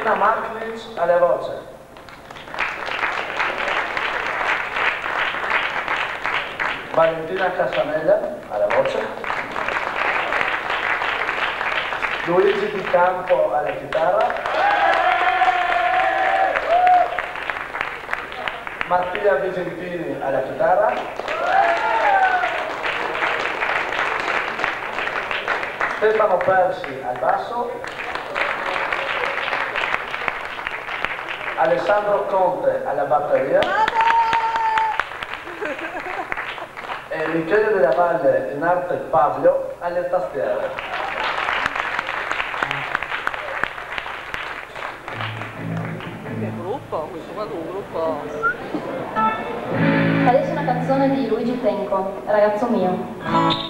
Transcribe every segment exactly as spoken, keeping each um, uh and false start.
Martina Martinic alle voce. Valentina Casanella alla voce. Luigi Di Campo alla chitarra. Mattia Vigentini alla chitarra. Stefano Persi al basso. Alessandro Conte alla batteria. E Michele della Valle in arte Pavlio alle tastiere. Che gruppo, questo qua è un gruppo. Adesso una canzone di Luigi Tenco, Ragazzo mio.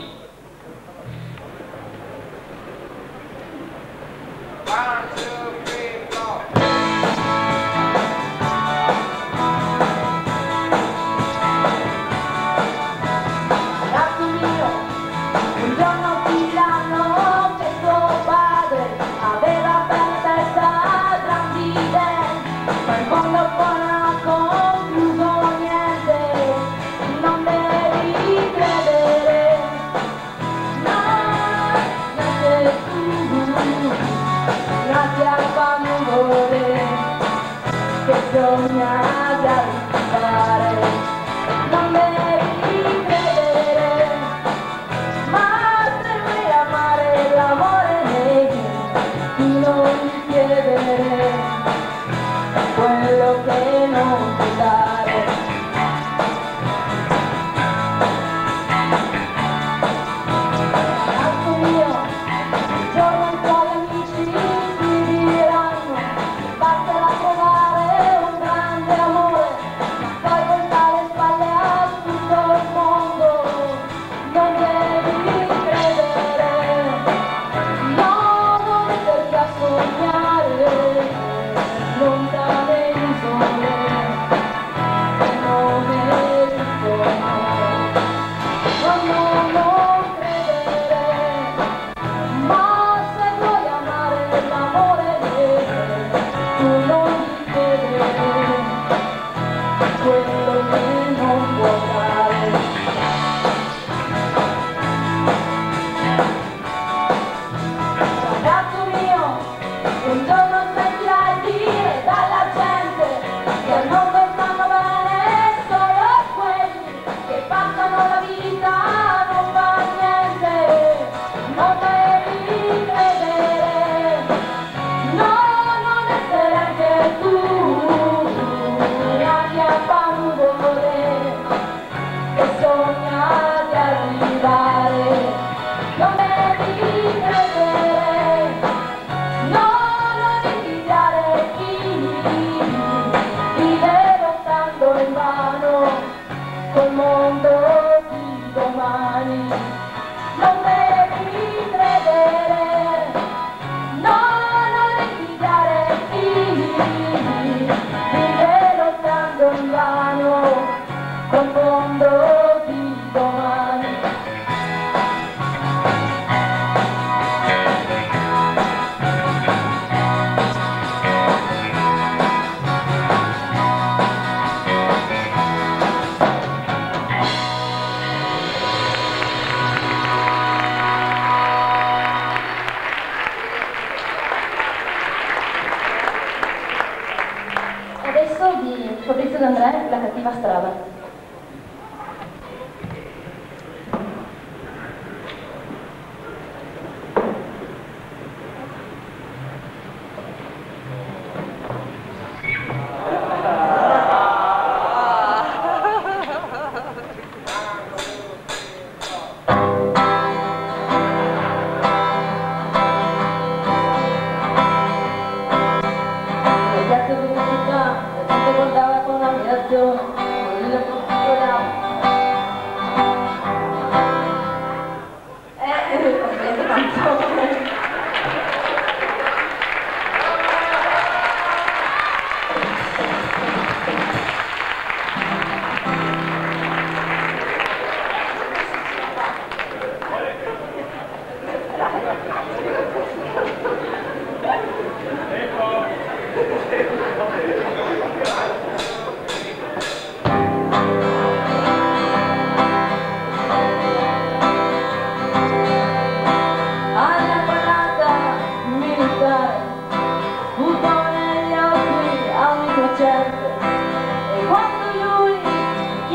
Guardava con ammirazione,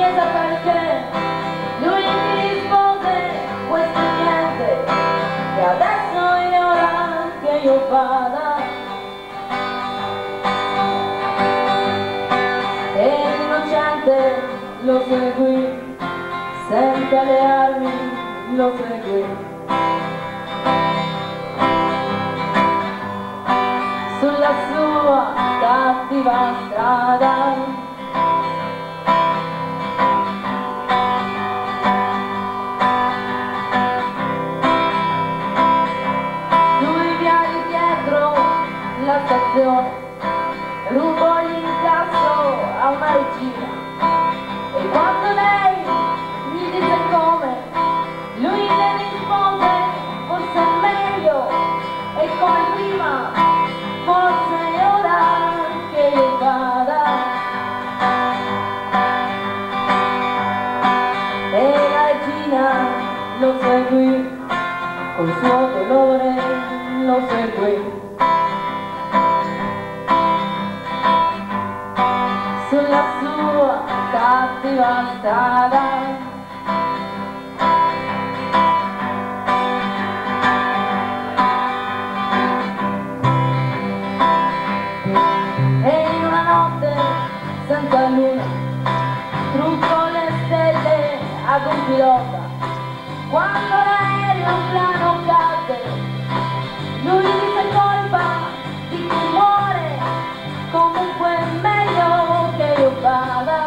chiesa perché lui mi rispose questo è niente, che adesso è ora che io vada. E l'innocente lo seguì, senza le armi lo seguì. Sulla sua cattiva strada, lui viaggia dietro la stazione, rubò l'incasso a una regina, e quando lei gli disse come, lui le rispose forse è meglio, e come prima, forse è ora che io vada. E la regina lo seguì, col suo dolore lo seguì. Sulla sua cattiva strada, e in una notte senza luna truccò le stelle ad un pilota. Quando l'aeroplano cadde, lui disse colpa di chi muore, comunque è meglio che io vada.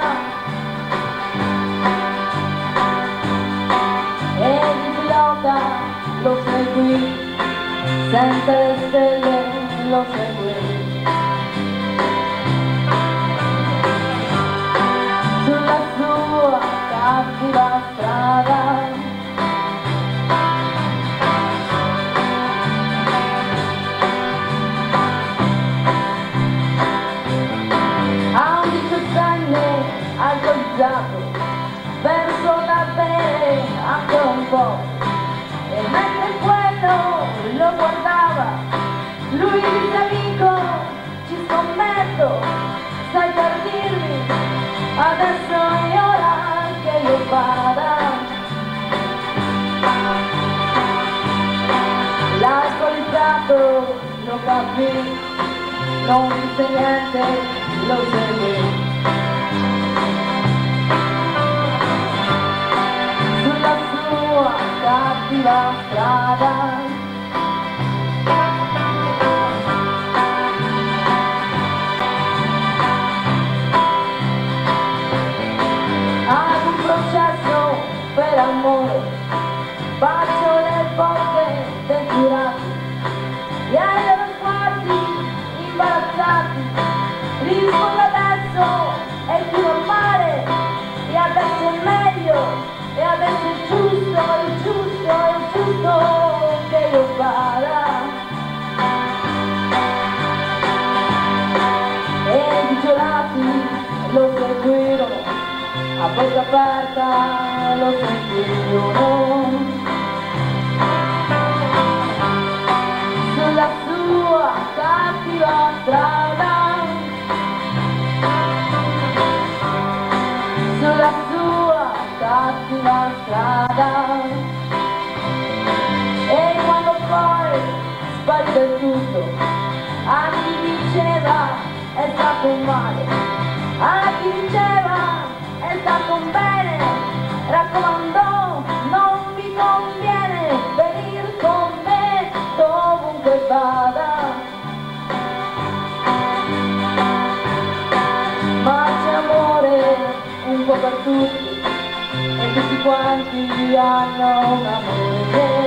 E il pilota lo seguì, senza le stelle lo seguì. Sulla sua cattiva strada, a un diciottenne alcolizzato verso da bere ancora un po', e mentre quello lo guardava, lui disse amico, ci scommetto, stai per dirmi, adesso è ora che io vada. L'alcolizzato lo capì, non disse niente, lo seguì. Sulla sua cattiva strada, ad un processo per amore, bacio le bocche dei giurati, e ai loro sguardi imbarazzati rispondo adesso è più normale, e adesso è meglio, e adesso è giusto, è giusto, è giusto che io vada. E i giurati lo seguirono, a bocca aperta lo seguirono. Sulla sua cattiva strada, sulla sua cattiva strada, e quando poi sparì del tutto, a chi diceva è stato un male, a chi diceva è stato un bene, raccomandò non vi conviene venir con me dovunque vada. Ma c'è amore un po' per tutti, e tutti quanti hanno un amore.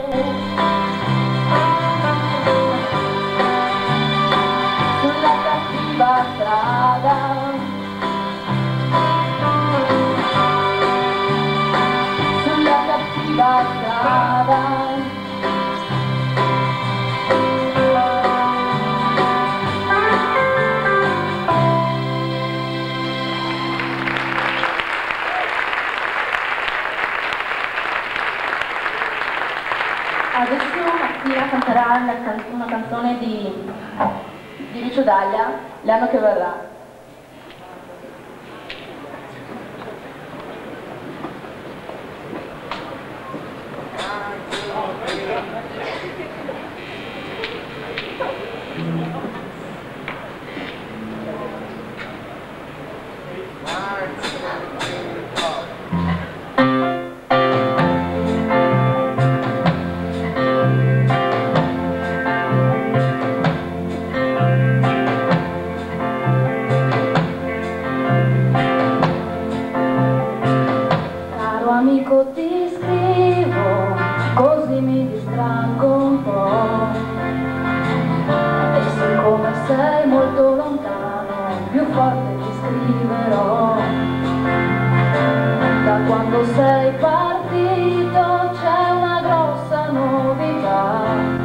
Sulla cattiva strada, sulla cattiva strada, adesso Mattina canterà una, can una canzone di, di Lucio Dalla, l'anno che verrà. arriverò. Da quando sei partito c'è una grossa novità.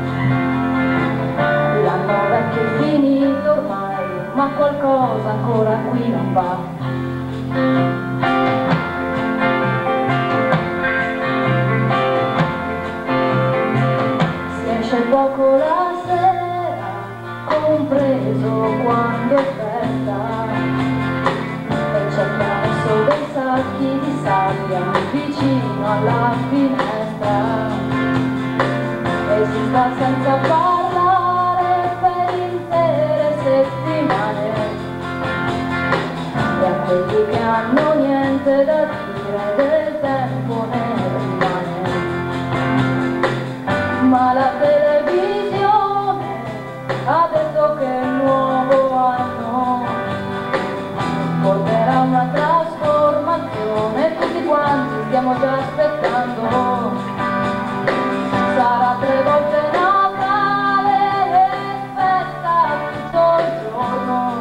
L'anno vecchio è finito ormai, ma qualcosa ancora qui non va. Si esce poco la sera, compreso quando è festa, e c'è chi ha messo dei sacchi di sabbia vicino alla finestra, e si sta senza parlare per intere settimane, e a quelli che hanno niente da dire del tempo ne rimane. Ma la televisione ha detto che il nuovo anno porterà una trasformazione, tutti quanti stiamo già aspettando. Sarà tre volte Natale e festa tutto il giorno.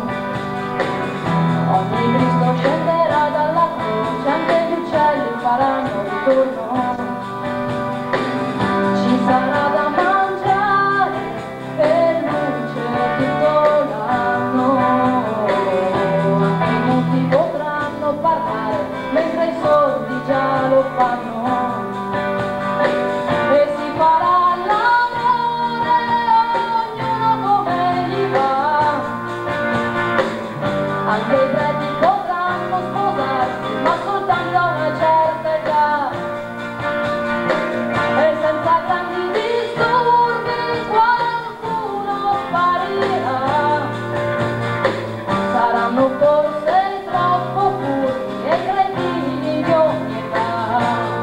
Ogni Cristo scenderà dalla croce, anche gli uccelli faranno ritorno. Ci sarà da mangiare e luce tutto l'anno. Anche i muti potranno parlare mentre i sordi già lo fanno. E si farà l'amore ognuno come gli va. Anche i preti potranno sposarsi, ma soltanto a una certa età. E senza grandi disturbi qualcuno sparirà. Saranno forse troppo furbi e cretini di ogni età.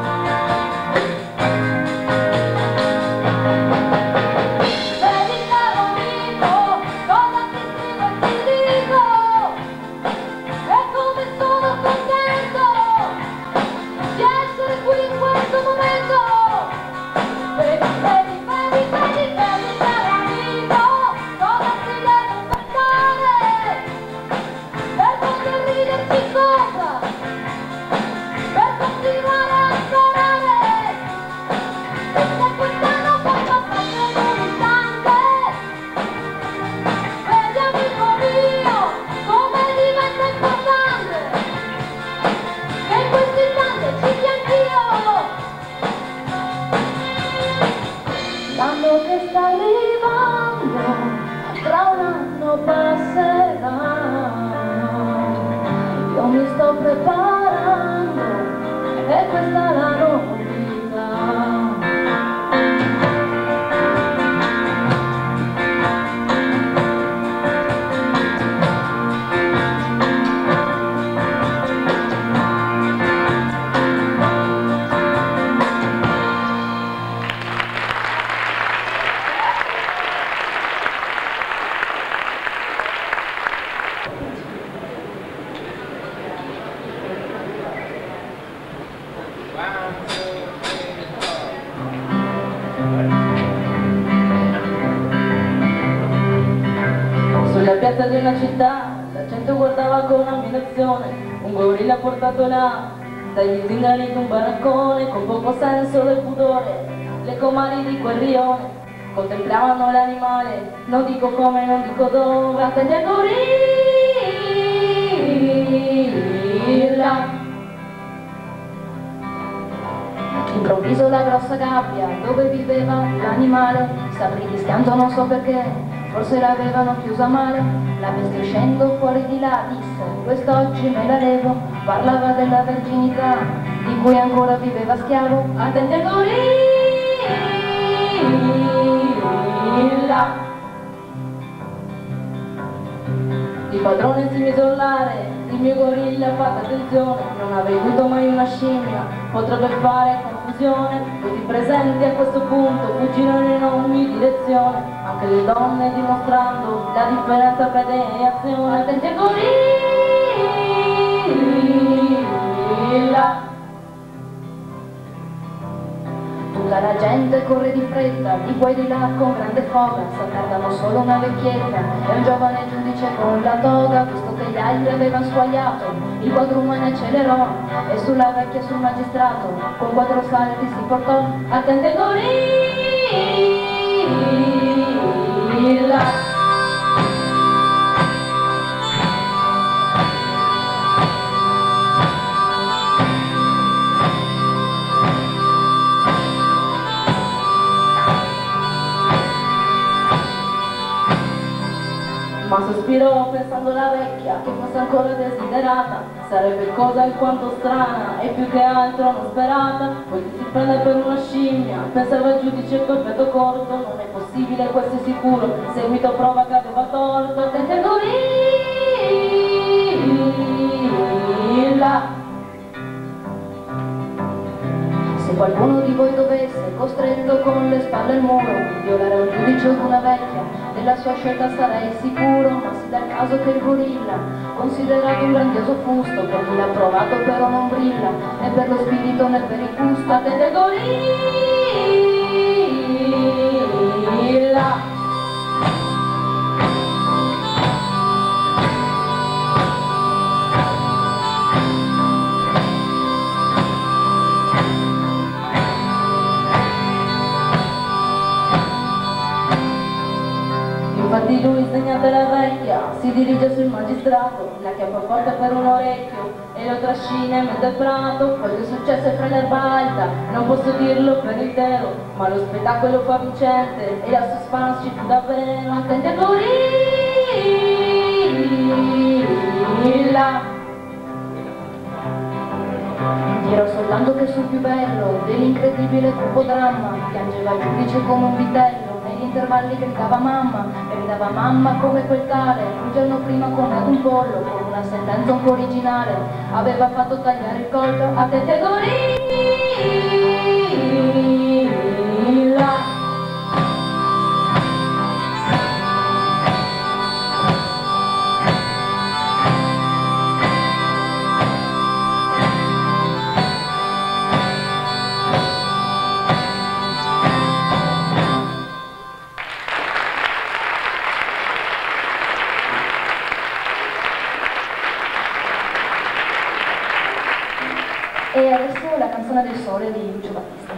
Vedi caro amico, cosa ti scrivo e ti dico, e come sono contento di essere qui in questo momento. Vedi, vedi, vedi, vedi, vedi caro amico, cosa si deve pensare per poter riderci sopra, per continuare a suonare. E se quest'anno faccia passare un istante, vedi amico mio, come diventa importante che in questo istante ci sia anch'io. L'anno che sta arrivando, tra un anno passerà. Io mi sto preparando e questa è la novità. Sulla piazza di una città la gente guardava con ammirazione un gorilla portato là dagli zingari di un baraccone, con poco senso del pudore. Le comari di quel rione contemplavano l'animale, non dico come, non dico dove, attendendo gorilla. Improvviso la grossa gabbia dove viveva l'animale s'aprì di schianto, non so perché, forse l'avevano chiusa male. La bestia uscendo fuori di là disse: quest'oggi me la levo. Parlava della verginità di cui ancora viveva schiavo. Attenti al gorilla. Il padrone si mise a urlare: il mio gorilla, fate attenzione, non avrei avuto mai una scimmia, potrebbe fare confusione. Tutti presenti a questo punto fuggirono in ogni direzione, anche le donne dimostrando la differenza tra idea e azione. Attenti al gorilla. Tutta la gente corre di fretta, di qua e di là con grande foga, s'attardano solo una vecchietta e un giovane giudice con la toga, visto che gli altri avevano squagliato. Il quadrumane accelerò e sulla vecchia sul magistrato con quattro salti si portò a Tentengorilla. Ma sospirò pensando alla vecchia che fosse ancora desiderata, sarebbe cosa alquanto strana e più che altro non sperata, poi si prende per una scimmia, pensava il giudice col petto corto, non è possibile, questo è sicuro, in seguito prova che aveva torto, Tentengorilla. Se qualcuno di voi dovesse, costretto con le spalle al muro, violare un giudice o una vecchia, della sua scelta sarei sicuro, ma si dà il caso che il gorilla, considerato un grandioso fusto, per chi l'ha provato però non brilla, né per lo spirito né per il gusto, attende il gorilla. Infatti lui, segnata la vecchia, si dirige sul magistrato, la chiappa forte per un orecchio e lo trascina in mezzo al prato. Quel che è successo è fra l'erba alta, non posso dirlo per intero, ma lo spettacolo fa vincente e la suspense ci fu davvero. Attenti a gorilla. Dirò soltanto che sul più bello dell'incredibile dramma piangeva il giudice come un vitello, negli intervalli gridava mamma, e gridava mamma come quel tale, un giorno prima come ad un pollo, con una sentenza un po' originale, aveva fatto tagliare il collo a Tentengorilla. E adesso la canzone del sole di Lucio Battisti.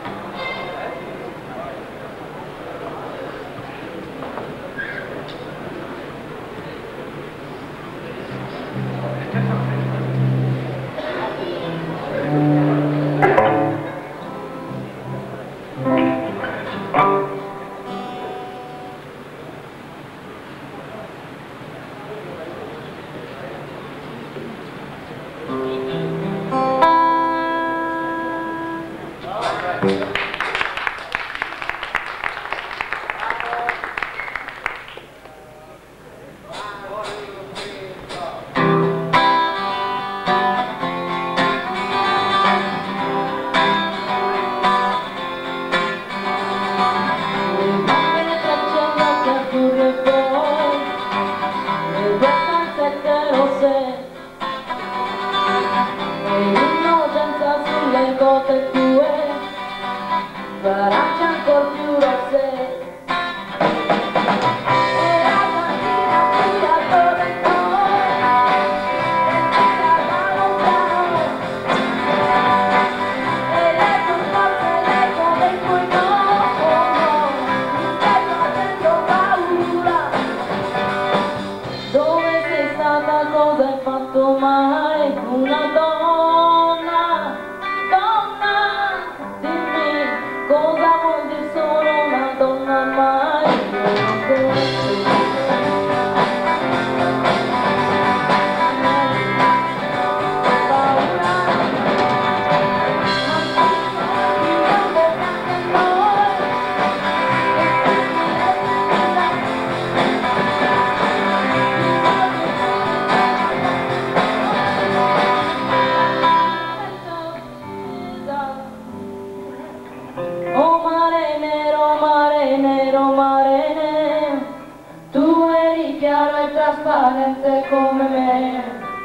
Trasparente come me,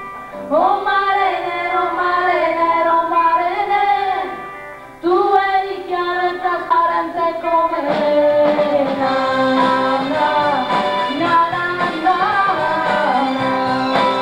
oh mare nero, mare nero, mare nero, tu eri chiaro e trasparente come me, na, na, na, na, na, na, na.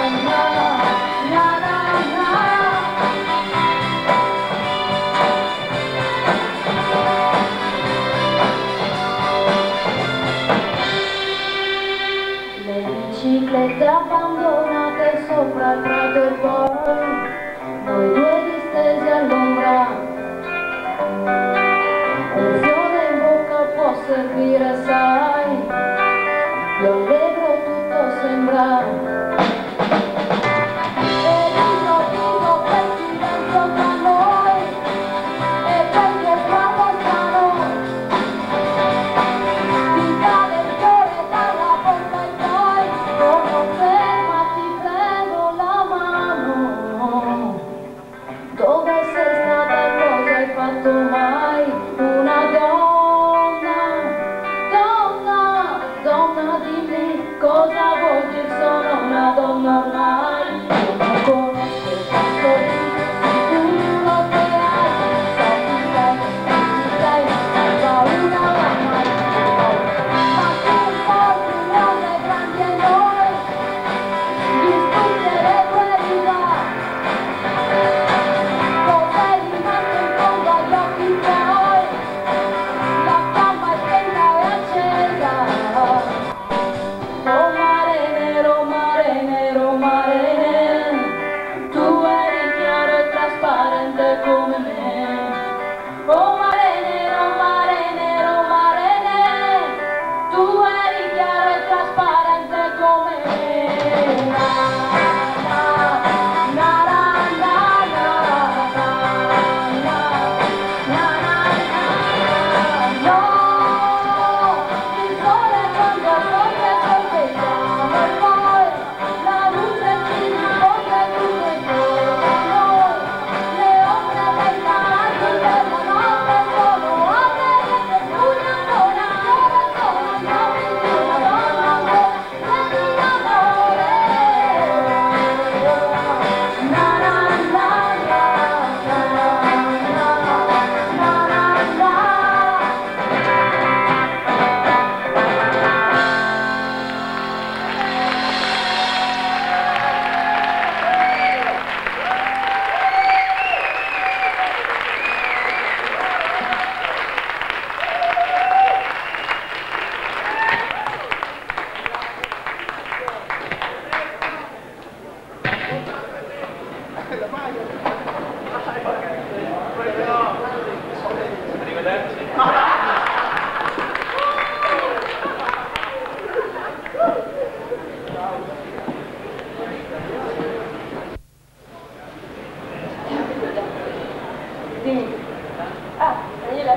Ah, Daniele.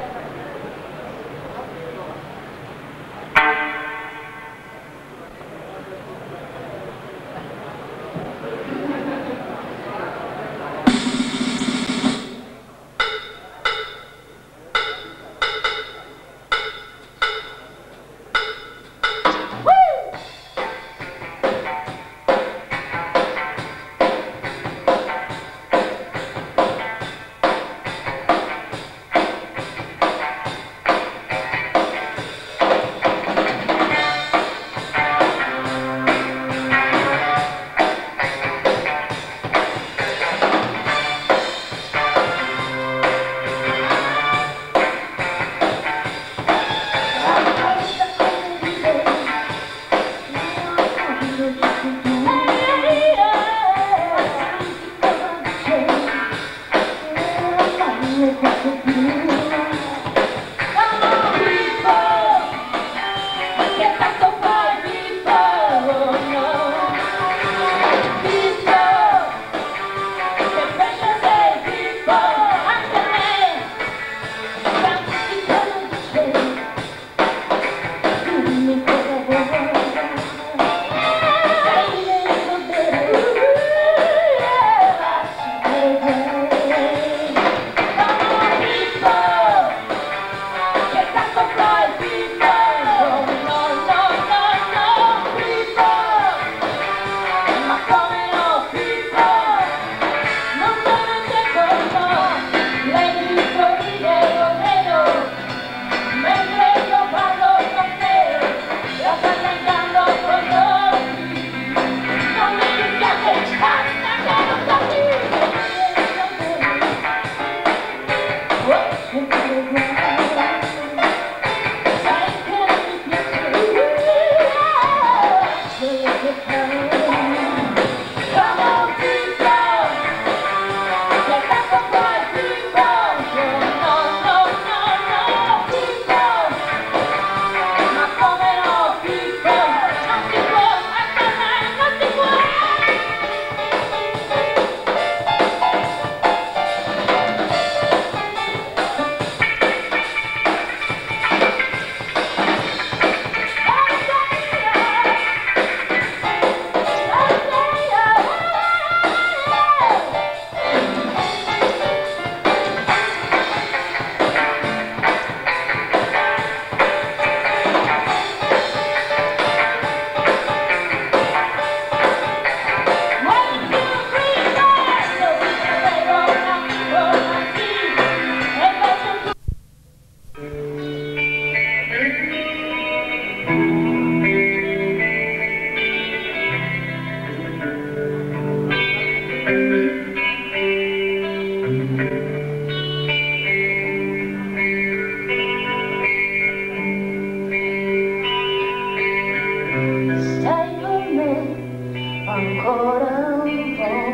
ancora un po',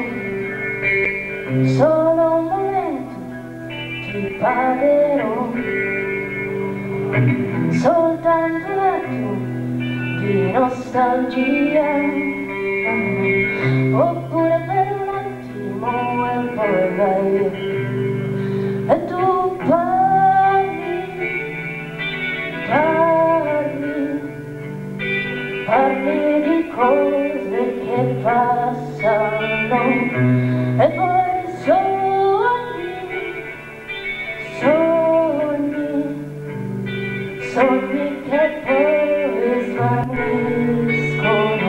solo un momento ti pagherò, soltanto un attimo di nostalgia, oppure per un attimo e poi vai via. E tu parli, parli, parli di cose che passano e poi sogni, sogni, sogni che poi svaniscono.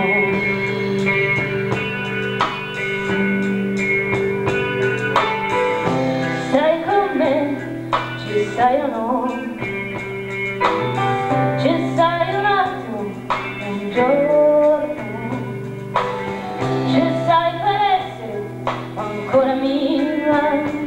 Stai con me, ci stai o no? Ci stai un attimo, un giorno, ci stai per essere ancora mia,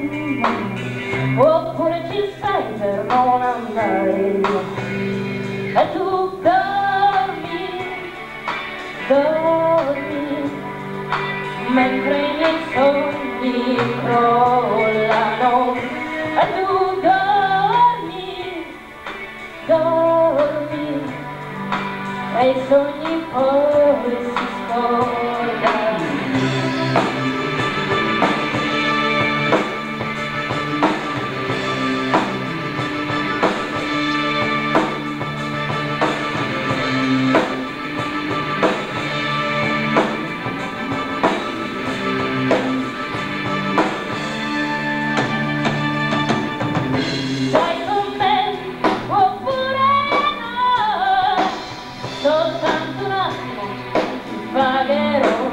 oppure ci stai per non andare via. E tu dormi, dormi, mentre i miei sogni crollano e tu dormi, dormi e i sogni poi si scordano. Soltanto un attimo ti pagherò,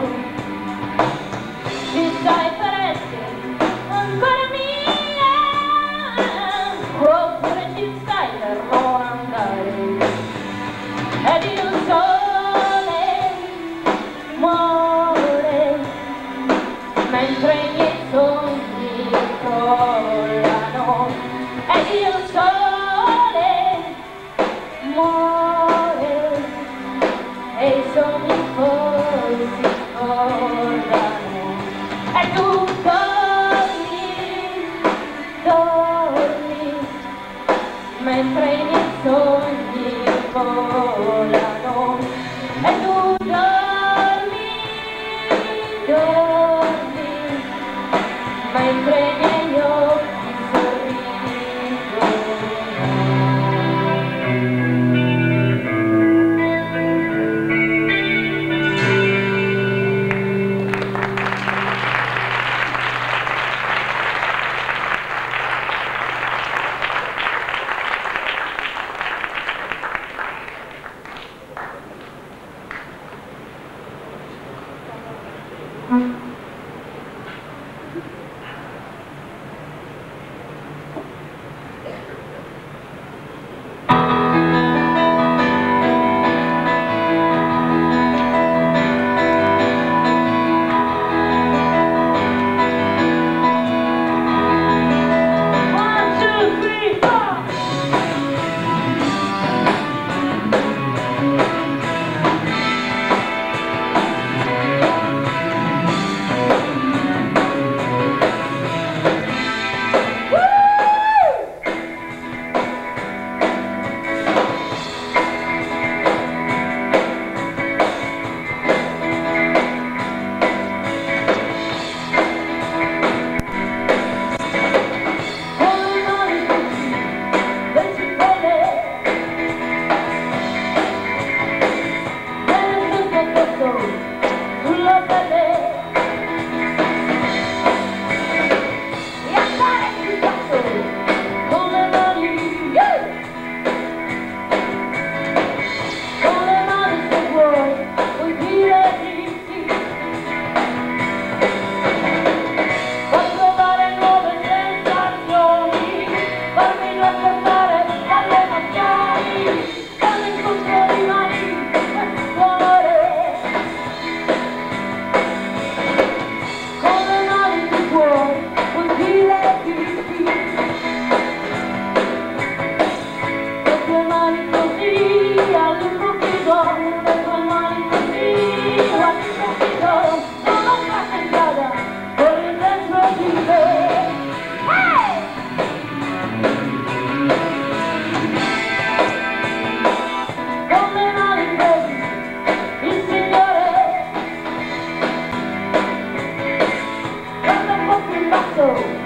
ci stai per essere ancora mia, oppure ci stai per non andare, ed il sole muore mentre i miei sogni crollano, ed il sole muore e i sogni poi si scordano e tu dormi, dormi mentre i miei sogni volano e tu dormi, dormi mentre i miei occhi sorridono. So